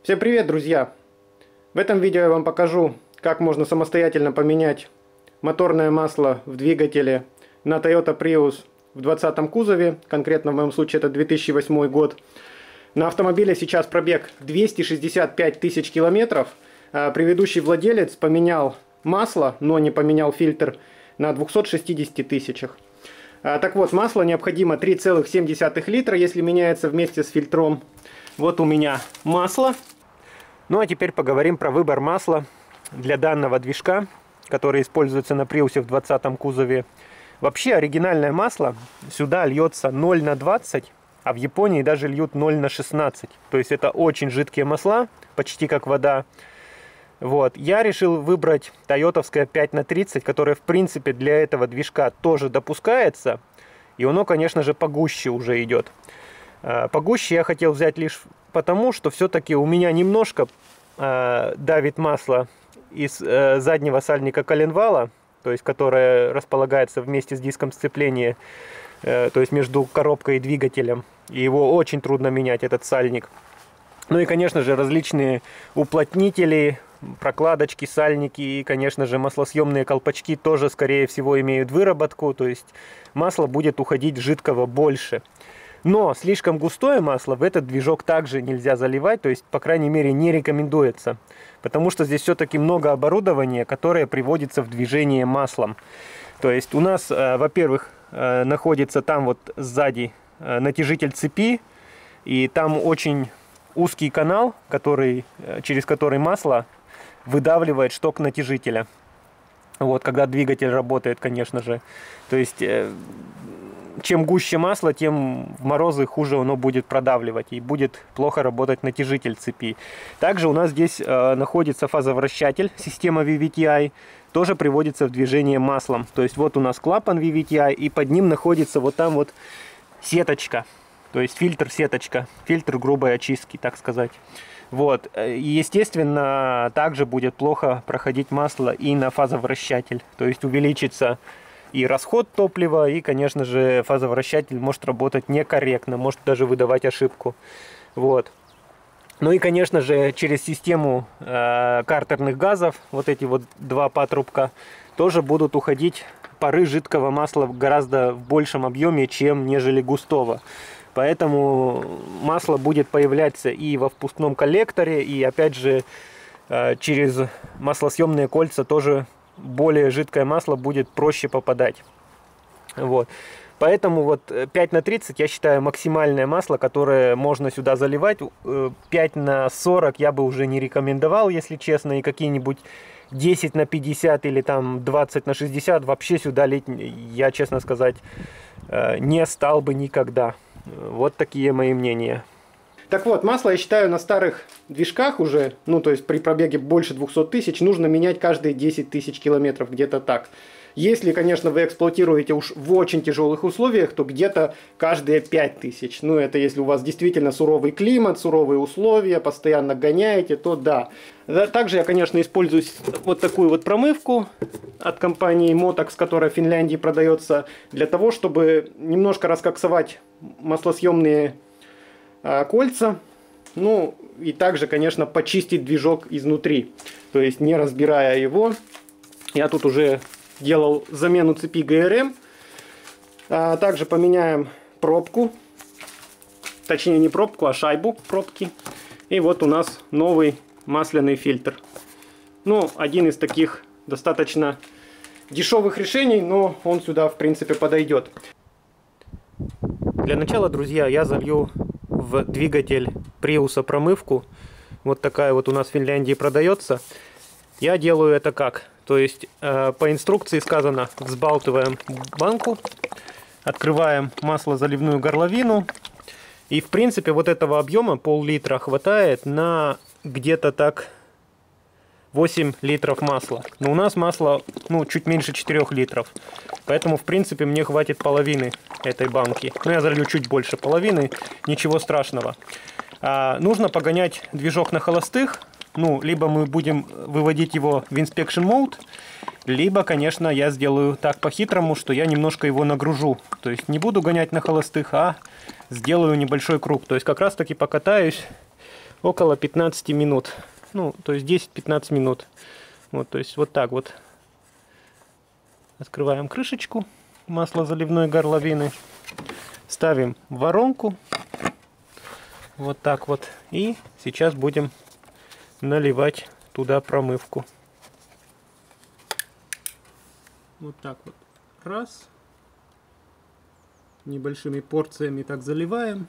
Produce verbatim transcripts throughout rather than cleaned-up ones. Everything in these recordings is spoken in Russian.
Всем привет, друзья! В этом видео я вам покажу, как можно самостоятельно поменять моторное масло в двигателе на Toyota Prius в двадцатом кузове, конкретно в моем случае это две тысячи восьмой год. На автомобиле сейчас пробег двести шестьдесят пять тысяч километров. Предыдущий владелец поменял масло, но не поменял фильтр на двухстах шестидесяти тысячах. Так вот, масло необходимо три целых семь десятых литра, если меняется вместе с фильтром. Вот у меня масло. Ну а теперь поговорим про выбор масла для данного движка, который используется на Приусе в двадцатом кузове. Вообще оригинальное масло сюда льется ноль на двадцать, а в Японии даже льют ноль на шестнадцать. То есть это очень жидкие масла, почти как вода. Вот. Я решил выбрать тойотовское пять на тридцать, которое в принципе для этого движка тоже допускается. И оно, конечно же, погуще уже идет. Погуще я хотел взять лишь потому, что все-таки у меня немножко э, давит масло из э, заднего сальника коленвала, то есть которое располагается вместе с диском сцепления, э, то есть между коробкой и двигателем. И его очень трудно менять, этот сальник. Ну и, конечно же, различные уплотнители, прокладочки, сальники и, конечно же, маслосъемные колпачки тоже, скорее всего, имеют выработку, то есть масло будет уходить жидкого больше. Но слишком густое масло в этот движок также нельзя заливать, то есть, по крайней мере, не рекомендуется. Потому что здесь все-таки много оборудования, которое приводится в движение маслом. То есть у нас, э, во-первых, э, находится там вот сзади э, натяжитель цепи, и там очень узкий канал, который, э, через который масло выдавливает шток натяжителя. Вот, когда двигатель работает, конечно же. То есть... Э, Чем гуще масло, тем в морозы хуже оно будет продавливать и будет плохо работать натяжитель цепи. Также у нас здесь э, находится фазовращатель, система ви ви ти ай, тоже приводится в движение маслом. То есть вот у нас клапан ви ви ти ай, и под ним находится вот там вот сеточка, то есть фильтр-сеточка, фильтр грубой очистки, так сказать. Вот. И, естественно, также будет плохо проходить масло и на фазовращатель, то есть увеличится и расход топлива, и, конечно же, фазовращатель может работать некорректно, может даже выдавать ошибку. Вот. Ну и, конечно же, через систему э, картерных газов, вот эти вот два патрубка, тоже будут уходить пары жидкого масла гораздо в большем объеме, чем нежели густого. Поэтому масло будет появляться и во впускном коллекторе, и, опять же, э, через маслосъемные кольца тоже более жидкое масло будет проще попадать. Вот. Поэтому вот пять на тридцать я считаю максимальное масло, которое можно сюда заливать. пять на сорок я бы уже не рекомендовал, если честно. И какие-нибудь десять на пятьдесят или там двадцать на шестьдесят вообще сюда лить, я, честно сказать, не стал бы никогда. Вот такие мои мнения. Так вот, масло, я считаю, на старых движках уже, ну, то есть при пробеге больше двухсот тысяч, нужно менять каждые десять тысяч километров, где-то так. Если, конечно, вы эксплуатируете уж в очень тяжелых условиях, то где-то каждые пять тысяч. Ну, это если у вас действительно суровый климат, суровые условия, постоянно гоняете, то да. Также я, конечно, использую вот такую вот промывку от компании Motox, которая в Финляндии продается, для того, чтобы немножко раскоксовать маслосъемные кольца, ну и также, конечно, почистить движок изнутри, то есть не разбирая его. Я тут уже делал замену цепи гэ эр эм. А также поменяем пробку, точнее не пробку, а шайбу пробки. И вот у нас новый масляный фильтр. Ну, один из таких достаточно дешевых решений, но он сюда в принципе подойдет. Для начала, друзья, я залью в двигатель Приуса промывку. Вот такая вот у нас в Финляндии продается. Я делаю это как? То есть э, по инструкции сказано: взбалтываем банку, открываем маслозаливную горловину. И в принципе вот этого объема пол-литра хватает на где-то так восемь литров масла. Но у нас масло, ну, чуть меньше четырёх литров. Поэтому в принципе мне хватит половины этой банки. Но я залью чуть больше половины, ничего страшного. А, нужно погонять движок на холостых. Ну, либо мы будем выводить его в Inspection Mode, либо, конечно, я сделаю так по-хитрому, что я немножко его нагружу. То есть не буду гонять на холостых, а сделаю небольшой круг. То есть как раз таки покатаюсь около пятнадцати минут. Ну, то есть десять-пятнадцать минут. Вот, то есть вот так вот. Открываем крышечку маслозаливной горловины. Ставим в воронку. Вот так вот. И сейчас будем наливать туда промывку. Вот так вот. Раз. Небольшими порциями так заливаем.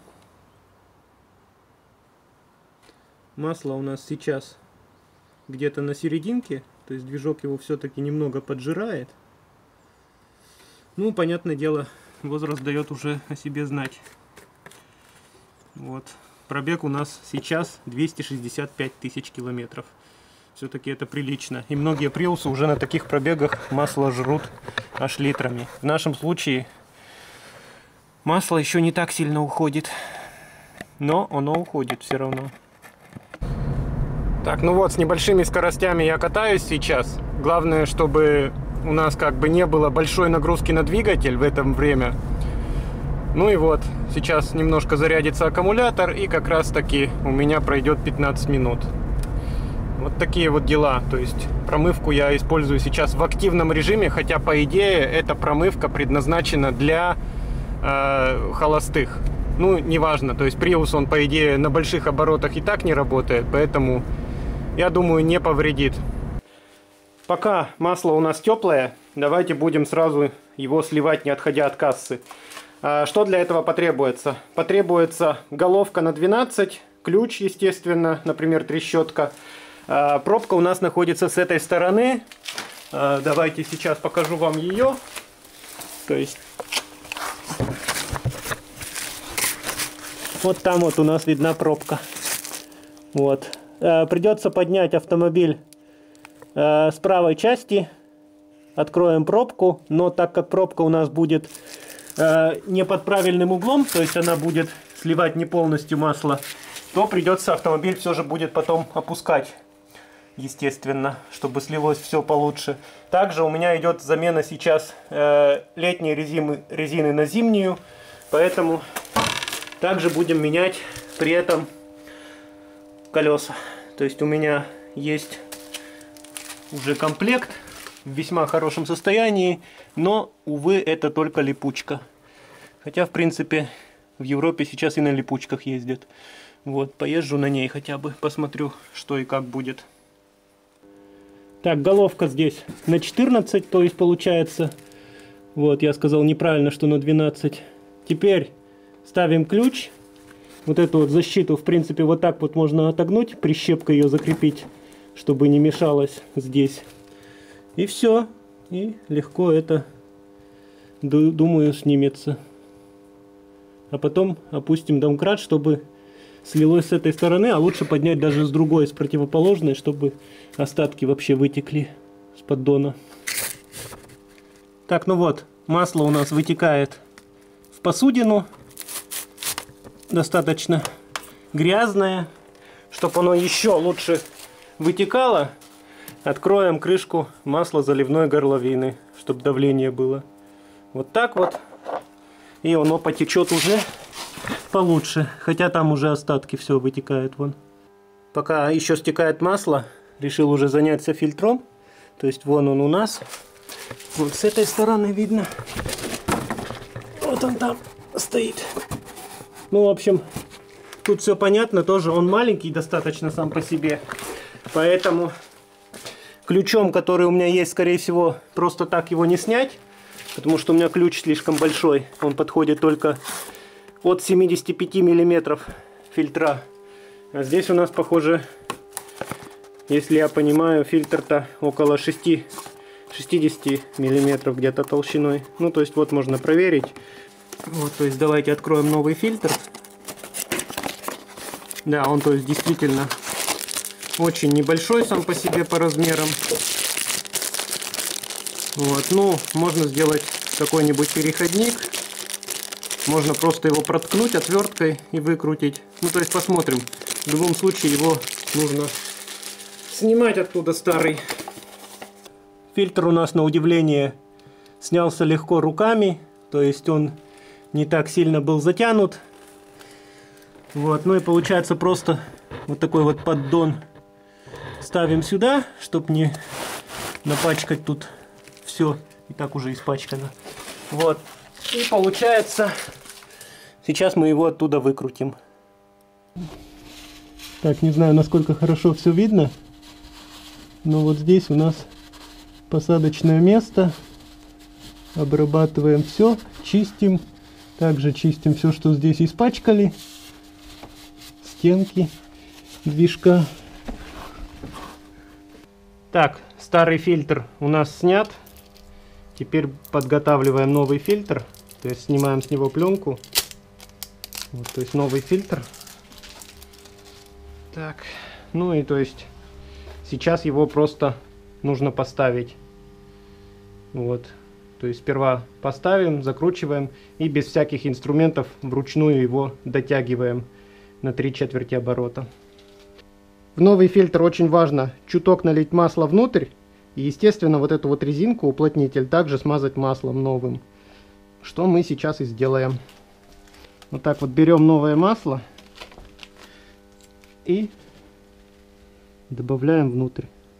Масло у нас сейчас где-то на серединке. То есть движок его все-таки немного поджирает. Ну, понятное дело, возраст дает уже о себе знать. Вот. Пробег у нас сейчас двести шестьдесят пять тысяч километров. Все-таки это прилично. И многие приусы уже на таких пробегах масло жрут аж литрами. В нашем случае масло еще не так сильно уходит. Но оно уходит все равно. Так, ну вот, с небольшими скоростями я катаюсь сейчас. Главное, чтобы у нас как бы не было большой нагрузки на двигатель в это время. Ну и вот, сейчас немножко зарядится аккумулятор, и как раз таки у меня пройдет пятнадцать минут. Вот такие вот дела. То есть промывку я использую сейчас в активном режиме, хотя по идее эта промывка предназначена для э, холостых. Ну, неважно, то есть Prius, он по идее на больших оборотах и так не работает, поэтому я думаю, не повредит. Пока масло у нас теплое, давайте будем сразу его сливать, не отходя от кассы. Что для этого потребуется? Потребуется головка на двенадцать, ключ, естественно, например, трещотка. Пробка у нас находится с этой стороны. Давайте сейчас покажу вам ее. То есть вот там вот у нас видна пробка. Вот. Придется поднять автомобиль с правой части. Откроем пробку, но так как пробка у нас будет не под правильным углом, то есть она будет сливать не полностью масло, то придется автомобиль все же будет потом опускать, естественно, чтобы слилось все получше. Также у меня идет замена сейчас э, летней резины, резины на зимнюю, поэтому также будем менять при этом колеса. То есть у меня есть уже комплект в весьма хорошем состоянии, но, увы, это только липучка. Хотя, в принципе, в Европе сейчас и на липучках ездят. Вот, поезжу на ней хотя бы, посмотрю, что и как будет. Так, головка здесь на четырнадцать, то есть получается, вот, я сказал неправильно, что на двенадцать. Теперь ставим ключ. Вот эту вот защиту, в принципе, вот так вот можно отогнуть, прищепкой ее закрепить, чтобы не мешалось здесь. И все. И легко это, думаю, снимется. А потом опустим домкрат, чтобы слилось с этой стороны, а лучше поднять даже с другой, с противоположной, чтобы остатки вообще вытекли с поддона. Так, ну вот, масло у нас вытекает в посудину. Достаточно грязное. Чтобы оно еще лучше вытекало, откроем крышку маслозаливной горловины, чтобы давление было. Вот так вот. И оно потечет уже получше. Хотя там уже остатки все вытекает вон. Пока еще стекает масло, решил уже заняться фильтром. То есть вон он у нас. Вот с этой стороны видно. Вот он там стоит. Ну, в общем, тут все понятно. Тоже он маленький достаточно сам по себе. Поэтому ключом, который у меня есть, скорее всего, просто так его не снять. Потому что у меня ключ слишком большой. Он подходит только от семидесяти пяти миллиметров фильтра. А здесь у нас, похоже, если я понимаю, фильтр-то около шестидесяти миллиметров где-то толщиной. Ну, то есть вот можно проверить. Вот, то есть давайте откроем новый фильтр. Да, он, то есть, действительно очень небольшой сам по себе по размерам. Вот, ну, можно сделать какой-нибудь переходник. Можно просто его проткнуть отверткой и выкрутить. Ну, то есть, посмотрим. В любом случае, его нужно снимать оттуда старый. Фильтр у нас, на удивление, снялся легко руками. То есть, он не так сильно был затянут. Вот, ну и получается, просто вот такой вот поддон ставим сюда, чтобы не напачкать тут все, и так уже испачкано. Вот. И получается, сейчас мы его оттуда выкрутим. Так, не знаю, насколько хорошо все видно, но вот здесь у нас посадочное место. Обрабатываем все, чистим. Также чистим все, что здесь испачкали. Стенки движка. Так, старый фильтр у нас снят. Теперь подготавливаем новый фильтр. То есть снимаем с него пленку. Вот, то есть новый фильтр. Так, ну и то есть сейчас его просто нужно поставить. Вот. То есть сперва поставим, закручиваем и без всяких инструментов вручную его дотягиваем на три четверти оборота. В новый фильтр очень важно чуток налить масла внутрь и, естественно, вот эту вот резинку, уплотнитель, также смазать маслом новым. Что мы сейчас и сделаем. Вот так вот берем новое масло и добавляем внутрь.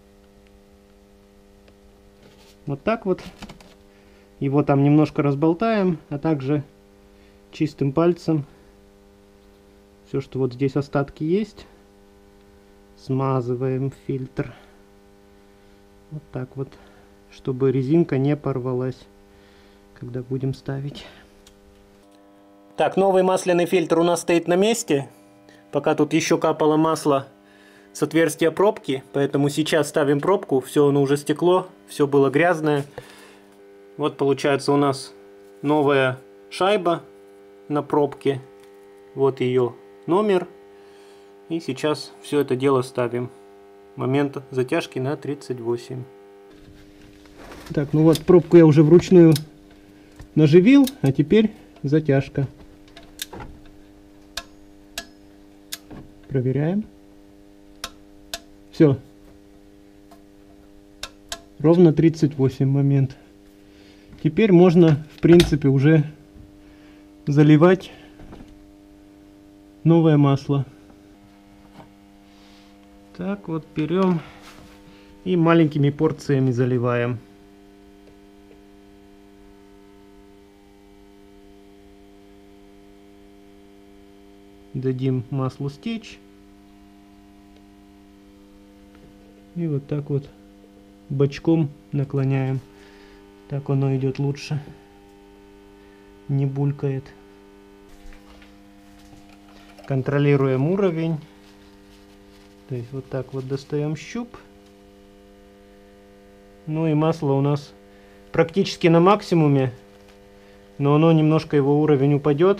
Вот так вот. Его там немножко разболтаем, а также чистым пальцем все, что вот здесь остатки есть, смазываем фильтр. Вот так вот, чтобы резинка не порвалась, когда будем ставить. Так, новый масляный фильтр у нас стоит на месте. Пока тут еще капало масло с отверстия пробки, поэтому сейчас ставим пробку. Все, оно уже стекло, все было грязное. Вот получается у нас новая шайба на пробке. Вот ее номер. И сейчас все это дело ставим. Момент затяжки на тридцать восемь. Так, ну вот пробку я уже вручную наживил, а теперь затяжка. Проверяем. Все. Ровно тридцать восемь момент. Теперь можно, в принципе, уже заливать новое масло. Так вот берем и маленькими порциями заливаем. Дадим маслу стечь. И вот так вот бочком наклоняем. Так оно идет лучше. Не булькает. Контролируем уровень. То есть вот так вот достаем щуп. Ну и масло у нас практически на максимуме. Но оно немножко, его уровень упадет.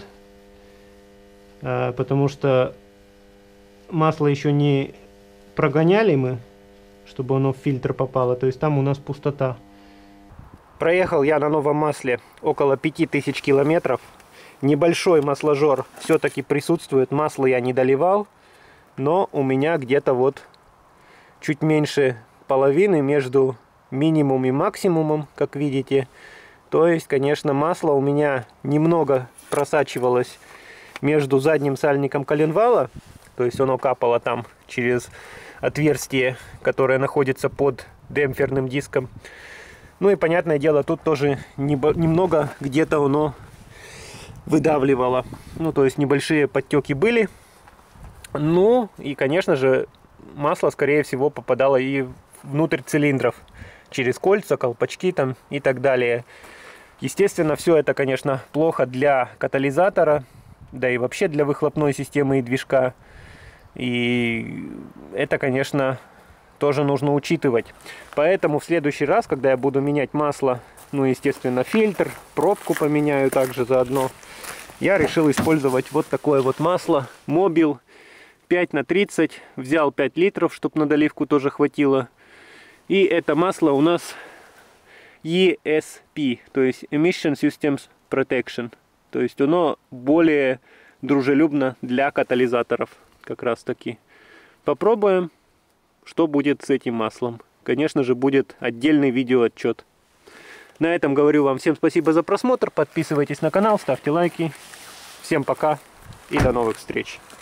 Потому что масло еще не прогоняли мы, чтобы оно в фильтр попало. То есть там у нас пустота. Проехал я на новом масле около пяти тысяч километров. Небольшой масложор все-таки присутствует. Масло я не доливал. Но у меня где-то вот чуть меньше половины между минимум и максимумом, как видите. То есть, конечно, масло у меня немного просачивалось между задним сальником коленвала. То есть оно капало там через отверстие, которое находится под демпферным диском. Ну и, понятное дело, тут тоже немного где-то оно выдавливало. Ну, то есть небольшие подтеки были. Ну и, конечно же, масло, скорее всего, попадало и внутрь цилиндров. Через кольца, колпачки там и так далее. Естественно, все это, конечно, плохо для катализатора. Да и вообще для выхлопной системы и движка. И это, конечно, тоже нужно учитывать. Поэтому в следующий раз, когда я буду менять масло, ну, естественно, фильтр, пробку поменяю также заодно, я решил использовать вот такое вот масло Mobil пять на тридцать. Взял пять литров, чтобы на доливку тоже хватило. И это масло у нас и эс пи, то есть Emission Systems Protection. То есть оно более дружелюбно для катализаторов, как раз таки. Попробуем, что будет с этим маслом. Конечно же, будет отдельный видеоотчет. На этом говорю вам всем спасибо за просмотр. Подписывайтесь на канал, ставьте лайки. Всем пока и до новых встреч.